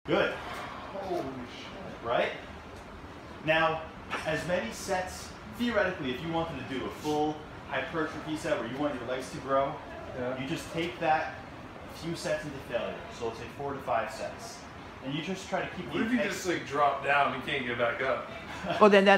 Good. Holy shit. Right? Now, as many sets, theoretically, if you wanted to do a full hypertrophy set where you want your legs to grow, Yeah. you just take that few sets into failure. So let's say 4 to 5 sets. And you just try to keep What if you just like drop down and can't get back up? Well, then that's